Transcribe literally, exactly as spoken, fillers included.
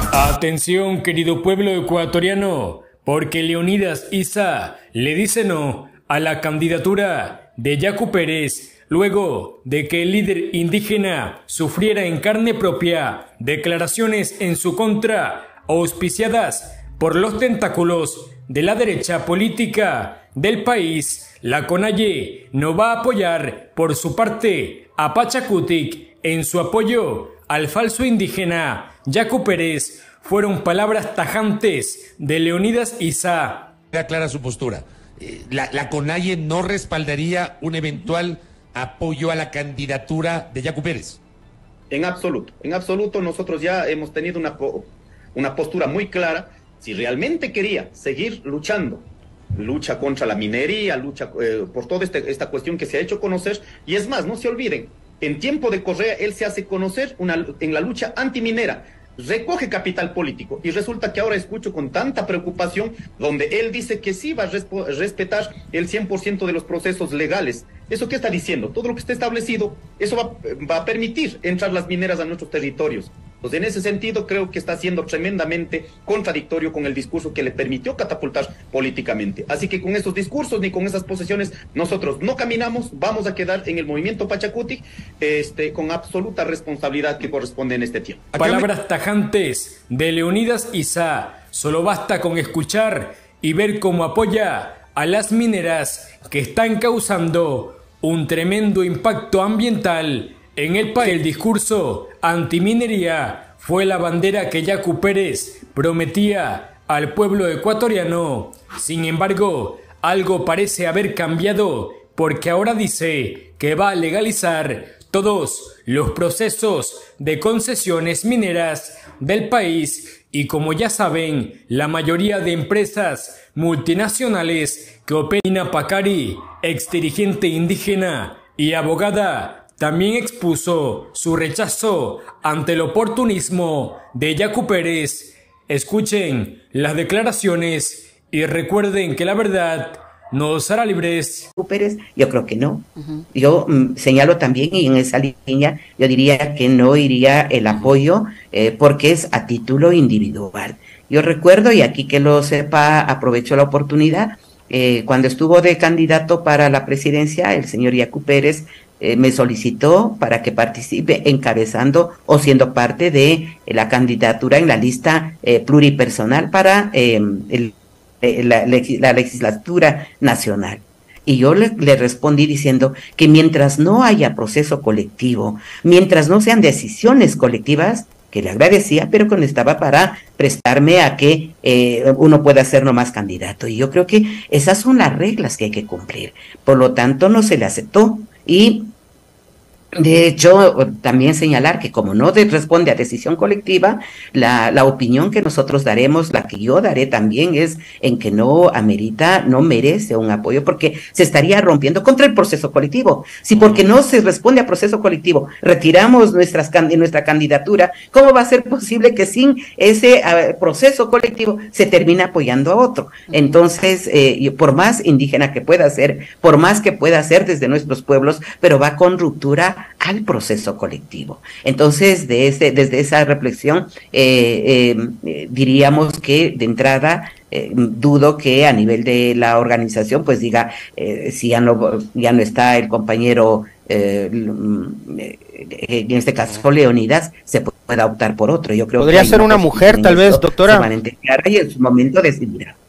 Atención, querido pueblo ecuatoriano, porque Leonidas Issa le dice no a la candidatura de Yacu Pérez luego de que el líder indígena sufriera en carne propia declaraciones en su contra auspiciadas por los tentáculos de la derecha política del país. La CONAIE no va a apoyar por su parte a Pachakutik en su apoyo al falso indígena Yacu Pérez. Fueron palabras tajantes de Leonidas Issa. Queda clara su postura. La, la CONAIE no respaldaría un eventual apoyo a la candidatura de Yacu Pérez. En absoluto, en absoluto. Nosotros ya hemos tenido una, una postura muy clara. Si realmente quería seguir luchando, lucha contra la minería, lucha eh, por toda este, esta cuestión que se ha hecho conocer, y es más, no se olviden, en tiempo de Correa él se hace conocer una, en la lucha antiminera, recoge capital político, y resulta que ahora escucho con tanta preocupación donde él dice que sí va a respetar el cien por ciento de los procesos legales. ¿Eso qué está diciendo? Todo lo que está establecido, eso va, va a permitir entrar las mineras a nuestros territorios. Pues en ese sentido creo que está siendo tremendamente contradictorio con el discurso que le permitió catapultar políticamente. Así que con esos discursos ni con esas posesiones nosotros no caminamos, vamos a quedar en el movimiento Pachakutik este, con absoluta responsabilidad que corresponde en este tiempo. Palabras tajantes de Leonidas Issa. Solo basta con escuchar y ver cómo apoya a las mineras que están causando un tremendo impacto ambiental en el país. El discurso antiminería fue la bandera que Yacu Pérez prometía al pueblo ecuatoriano. Sin embargo, algo parece haber cambiado, porque ahora dice que va a legalizar todos los procesos de concesiones mineras del país. Y como ya saben, la mayoría de empresas multinacionales que operan, Pacari, ex dirigente indígena y abogada, también expuso su rechazo ante el oportunismo de Yacu Pérez. Escuchen las declaraciones y recuerden que la verdad nos hará libres. Pérez, yo creo que no. Uh-huh. Yo mm, señalo también, y en esa línea yo diría que no iría el apoyo eh, porque es a título individual. Yo recuerdo, y aquí que lo sepa, aprovecho la oportunidad, eh, cuando estuvo de candidato para la presidencia, el señor Yacu Pérez eh, me solicitó para que participe encabezando o siendo parte de eh, la candidatura en la lista eh, pluripersonal para eh, el La, la legislatura nacional. Y yo le, le respondí diciendo que mientras no haya proceso colectivo, mientras no sean decisiones colectivas, que le agradecía, pero que no estaba para prestarme a que eh, uno pueda ser nomás candidato. Y yo creo que esas son las reglas que hay que cumplir. Por lo tanto, no se le aceptó. Y de hecho, también señalar que como no de, responde a decisión colectiva, la, la opinión que nosotros daremos, la que yo daré también es en que no amerita, no merece un apoyo, porque se estaría rompiendo contra el proceso colectivo. Si porque no se responde a proceso colectivo retiramos nuestras, nuestra candidatura, ¿cómo va a ser posible que sin ese uh, proceso colectivo se termine apoyando a otro? Entonces, eh, por más indígena que pueda ser, por más que pueda ser desde nuestros pueblos, pero va con ruptura al proceso colectivo. Entonces, de ese, desde esa reflexión, eh, eh, diríamos que de entrada eh, dudo que a nivel de la organización, pues diga, eh, si ya no, ya no está el compañero, eh, en este caso Leonidas, se pueda optar por otro. Yo creo podría que ser una mujer, tal vez, doctora. Y en su momento decidirá.